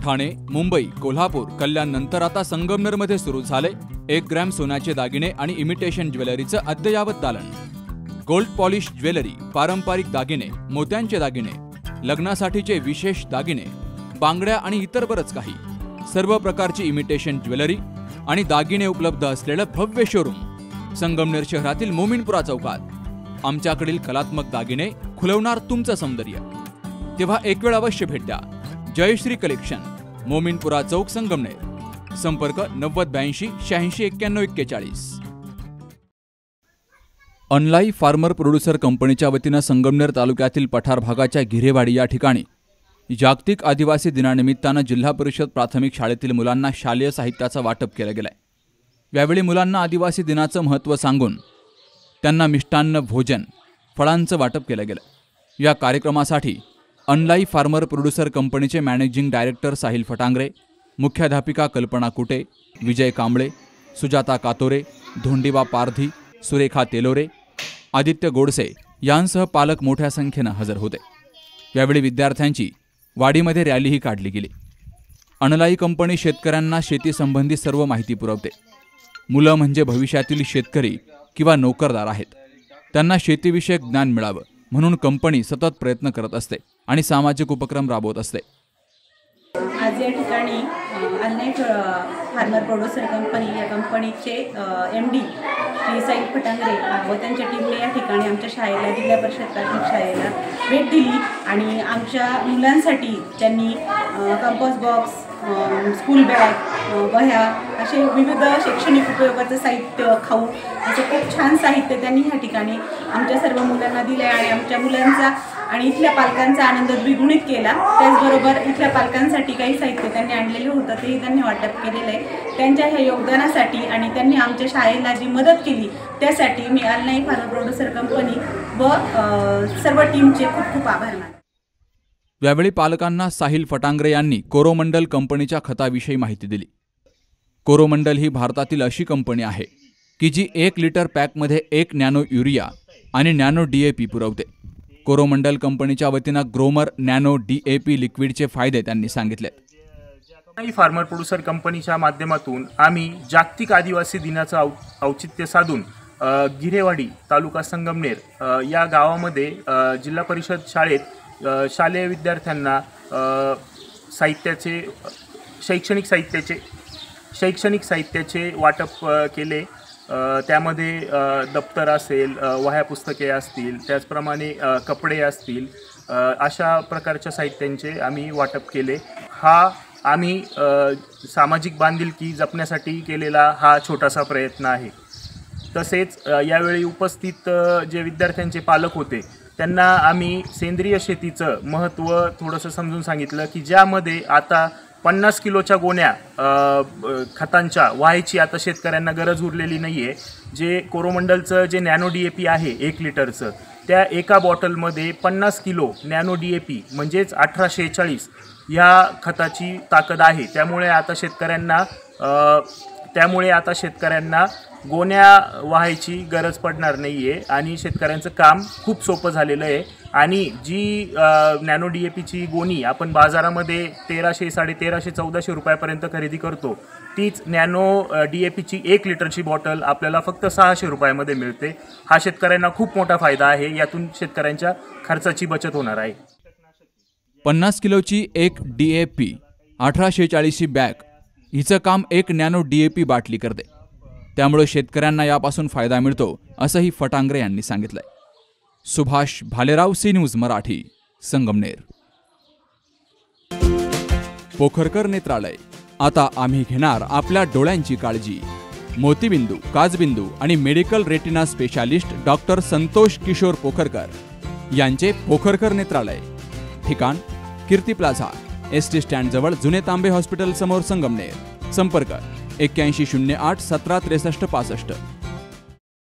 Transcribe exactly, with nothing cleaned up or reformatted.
ठाणे, मुंबई, कोल्हापूर, कल्याण नंतर आता संगमनेरमध्ये सुरू झाले एक ग्रॅम सोन्याचे दागिने आणि इमिटेशन ज्वेलरीचं अद्ययावत दालन। गोल्ड पॉलिश ज्वेलरी, पारंपरिक दागिने, मोत्यांचे दागिने, लग्नासाठीचे विशेष दागिने, बांगड्या आणि इतर बरंच काही, सर्व प्रकारची इमिटेशन ज्वेलरी आणि दागिने उपलब्ध असलेलं भव्य शोरूम संगमनेर शहरातील मोमीनपुरा चौकात। आमच्याकडील कलात्मक दागिने खुलवणार तुमचं सौंदर्य। तेव्हा एक वेळ अवश्य भेट द्या। जयश्री कलेक्शन, मोमीनपुरा चौक, संगमनेर। संपर्क नव्वद ब्याऐंशी शहाऐंशी एक्क्याण्णव एक्केचाळीस। ऑनलाई फार्मर प्रोड्युसर कंपनीच्या वतीनं संगमनेर तालुक्यातील पठार भागाच्या गिरेवाडी या ठिकाणी जागतिक आदिवासी दिनानिमित्तानं जिल्हा परिषद प्राथमिक शाळेतील मुलांना शालेय साहित्याचं वाटप केलं गेलंय। यावेळी मुलांना आदिवासी दिनाचं महत्त्व सांगून त्यांना मिष्टान्न भोजन, फळांचं वाटप केलं गेलं। या कार्यक्रमासाठी ऑनलाई फार्मर प्रोड्युसर कंपनीचे मॅनेजिंग डायरेक्टर साहिल फटांगरे, मुख्याध्यापिका कल्पना कुटे, विजय कांबळे, सुजाता कातोरे, धोंडीबा पारधी, सुरेखा तेलोरे, आदित्य गोडसे यांसह पालक मोठ्या संख्येनं हजर होते। यावेळी विद्यार्थ्यांची वाडीमध्ये रॅलीही काढली गेली। ऑनलाई कंपनी शेतकऱ्यांना शेतीसंबंधी सर्व माहिती पुरवते। मुलं म्हणजे भविष्यातील शेतकरी किंवा नोकरदार आहेत। त्यांना शेतीविषयक ज्ञान मिळावं म्हणून कंपनी सतत प्रयत्न करत असते आणि सामाजिक उपक्रम राबवत असते। आज या ठिकाणी ऑनलाई फार्मर प्रोड्युसर कंपनी या कंपनीचे एम डी श्री साहिल फटांगरे व त्यांच्या टीमने या ठिकाणी आमच्या शाळेला, जिल्हा परिषद प्राथमिक शाळेला भेट दिली आणि आमच्या मुलांसाठी त्यांनी कंपोस्ट बॉक्स, स्कूल बॅग, वह्या असे विविध शैक्षणिक उपयोगाचं साहित्य, खाऊ असं खूप छान साहित्य त्यांनी ह्या ठिकाणी आमच्या सर्व मुलांना दिलं आहे आणि आमच्या मुलांचा आणि इथल्या पालकांचा आनंद द्विगुणित केला। त्याचबरोबर इथल्या पालकांसाठी काही साहित्य त्यांनी आणलेलं होतं तेही त्यांनी वाटप केलेलं आहे। त्यांच्या ह्या योगदानासाठी आणि त्यांनी आमच्या शाळेला जी मदत केली त्यासाठी मी ऑनलाई फार्मर प्रोड्युसर कंपनी व सर्व टीमचे खूप खूप आभार मानते। यावेळी पालकांना साहिल फटांगरे यांनी कोरोमंडल कंपनीच्या खताविषयी माहिती दिली। कोरोमंडल ही भारतातील अशी कंपनी आहे की जी एक लिटर पॅकमध्ये एक नॅनो युरिया आणि नॅनो डीएपी पुरवते। कोरोमंडल कंपनीच्या वतीनं ग्रोमर नॅनो डीएपी लिक्विडचे फायदे त्यांनी सांगितले। फार्मर प्रोड्युसर कंपनीच्या माध्यमातून आम्ही जागतिक आदिवासी दिनाचं औचित्य साधून गिरेवाडी, तालुका संगमनेर या गावामध्ये जिल्हा परिषद शाळेत शालेय विद्यार्थ्यांना साहित्याचे शैक्षणिक साहित्याचे शैक्षणिक साहित्याचे वाटप केले। त्यामध्ये दप्तर असेल, वह्या पुस्तके असतील, त्याचप्रमाणे कपडे असतील, अशा प्रकारच्या साहित्यांचे आम्ही वाटप केले। हा आम्ही सामाजिक बांधिलकी जपण्यासाठी केलेला हा छोटासा प्रयत्न आहे। तसेच यावेळी उपस्थित जे विद्यार्थ्यांचे पालक होते त्यांना आम्ही सेंद्रिय शेतीचं महत्त्व थोडंसं समजून सांगितलं की ज्यामध्ये आता पन्नास किलोच्या गोण्या खतांच्या व्हायची आता शेतकऱ्यांना गरज उरलेली नाही आहे। जे कोरोमंडलचं जे नॅनो डी ए पी आहे एक लिटरचं, त्या एका बॉटलमध्ये पन्नास kilo nano D A P म्हणजेच अठरा शेहेचाळीस ह्या खताची ताकद आहे। त्यामुळे आता शेतकऱ्यांना त्यामुळे आता शेतकऱ्यांना गोण्या वाहायची गरज पडणार नाही आहे आणि शेतकऱ्यांचं काम खूप सोपं झालेलं आहे। आणि जी नॅनो डी ए पीची गोणी आपण बाजारामध्ये तेराशे साडे तेराशे चौदाशे रुपयापर्यंत खरेदी करतो, तीच नॅनो डी ए पीची एक लिटरची बॉटल आपल्याला फक्त सहाशे रुपयामध्ये मिळते। हा शेतकऱ्यांना खूप मोठा फायदा आहे। यातून शेतकऱ्यांच्या खर्चाची बचत होणार आहे। पन्नास किलोची एक डी ए पी अठरा शेहेचाळीसची बॅग हिचं काम एक नॅनो डी ए पी बाटली करते। त्यामुळे शेतकऱ्यांना यापासून फायदा मिळतो असंही फटांगरे यांनी सांगितलंय। Subhash Bhalerao, C news Marathi, Sangamner. पोखरकर नेत्रालय, आता आम्ही घेणार आपल्या डोळ्यांची काळजी। मोतीबिंदू, काचबिंदू आणि medical retina specialist doctor Santosh Kishor Pokharkar यांचे पोखरकर नेत्रालय। ठिकाण Kirti plaza, S T stand जवळ, जुने तांबे हॉस्पिटल समोर, संगमनेर। संपर्क एक्क्याऐंशी शून्य आठ सतरा त्रेसष्ट पासष्ट।